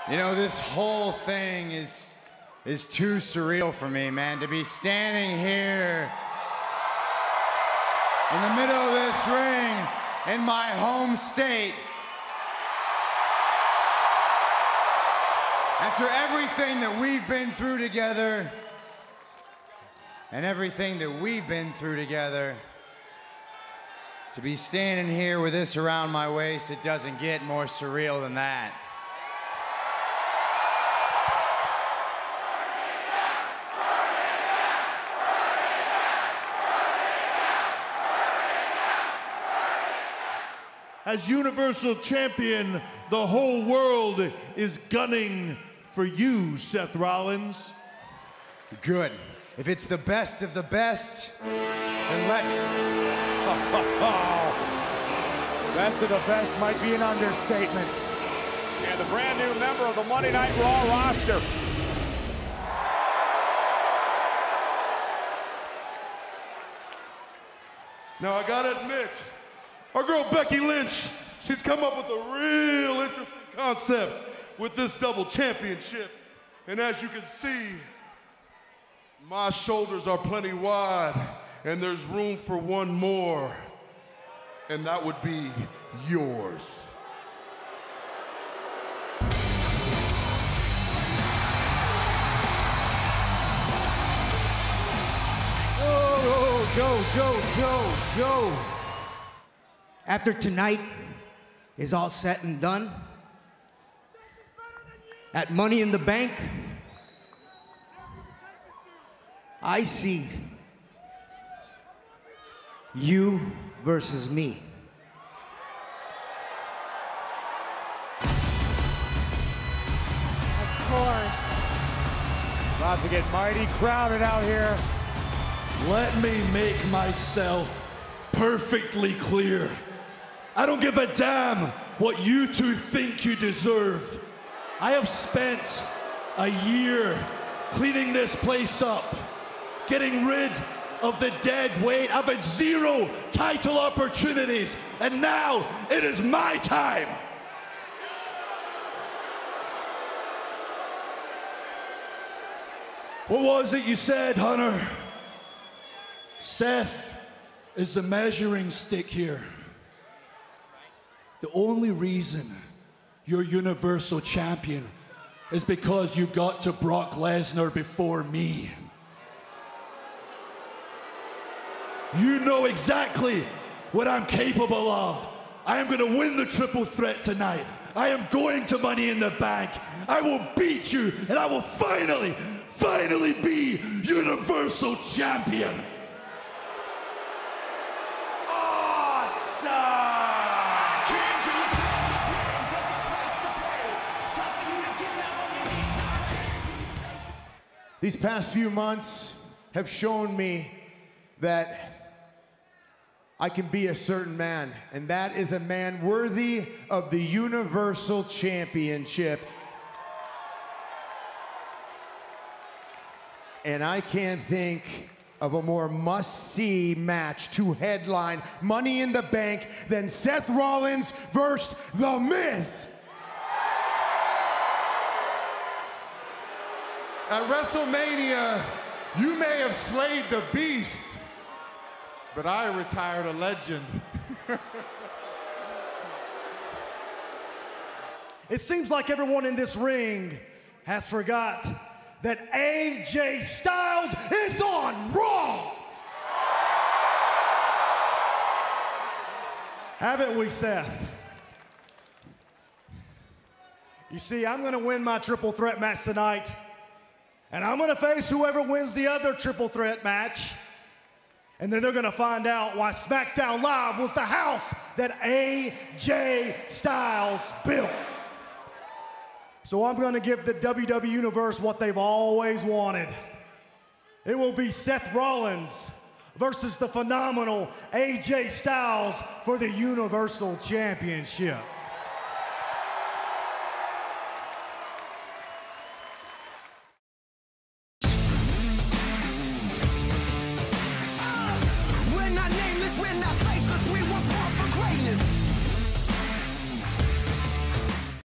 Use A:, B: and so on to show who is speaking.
A: You know, this whole thing is too surreal for me, man. To be standing here in the middle of this ring in my home state after everything that we've been through together and everything that we've been through together, to be standing here with this around my waist, it doesn't get more surreal than that.
B: As Universal Champion, the whole world is gunning for you, Seth Rollins.
A: Good. If it's the best of the best, then let's...
C: Best of the best might be an understatement.
D: And the brand new member of the Monday Night Raw roster.
B: Now, I gotta admit, our girl Becky Lynch, she's come up with a real interesting concept with this double championship. And as you can see, my shoulders are plenty wide, and there's room for one more, and that would be yours.
E: Joe. After tonight is all set and done, at Money in the Bank, I see you versus me.
C: Of course. It's about to get mighty crowded out here.
F: Let me make myself perfectly clear. I don't give a damn what you two think you deserve. I have spent a year cleaning this place up, getting rid of the dead weight. I've had 0 title opportunities, and now it is my time. What was it you said, Hunter? Seth is the measuring stick here. The only reason you're Universal Champion is because you got to Brock Lesnar before me. You know exactly what I'm capable of. I am going to win the triple threat tonight. I am going to Money in the Bank. I will beat you, and I will finally be Universal Champion.
A: These past few months have shown me that I can be a certain man, and that is a man worthy of the Universal Championship. And I can't think of a more must-see match to headline Money in the Bank than Seth Rollins versus The Miz.
B: At WrestleMania, you may have slayed the beast, but I retired a legend.
G: It seems like everyone in this ring has forgot that AJ Styles is on Raw. Haven't we, Seth? You see, I'm gonna win my triple threat match tonight, and I'm gonna face whoever wins the other triple threat match. And then they're gonna find out why SmackDown Live was the house that AJ Styles built. So I'm gonna give the WWE Universe what they've always wanted. It will be Seth Rollins versus the phenomenal AJ Styles for the Universal Championship.